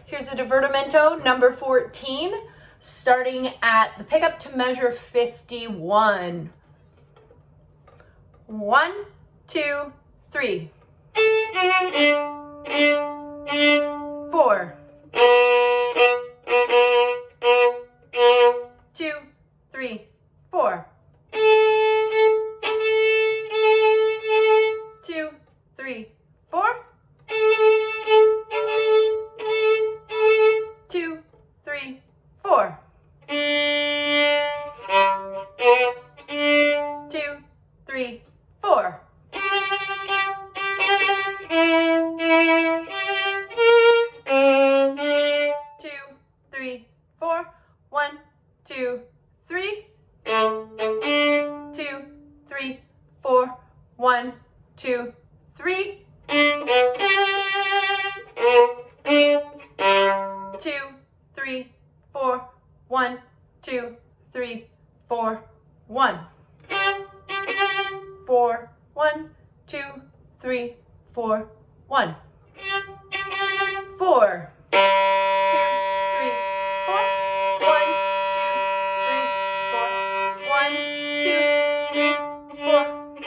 Here's the Divertimento number 14, starting at the pickup to measure 51. 1, 2, 3. 4. 2, 3, 4. 2, 3, 4. 2, 3, 4. 2, 3, 4. 2, 3, 4. 1, 2, 3. 2, 3, 4. 1, 2, 3. 2, 3, 4. 1, 2, 3, 4. 1. 4. 1, 2, 3, 4. 1. 4. 2, 3, 4. 1, 2, 3, 4. 1, 2,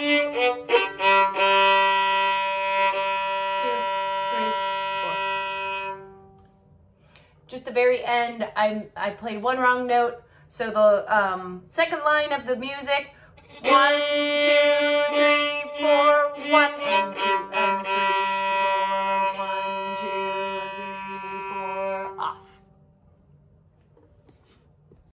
3, 4. Just the very end, I played one wrong note. So the second line of the music, 1, 2, 3, 4, 1 and 2 and 3.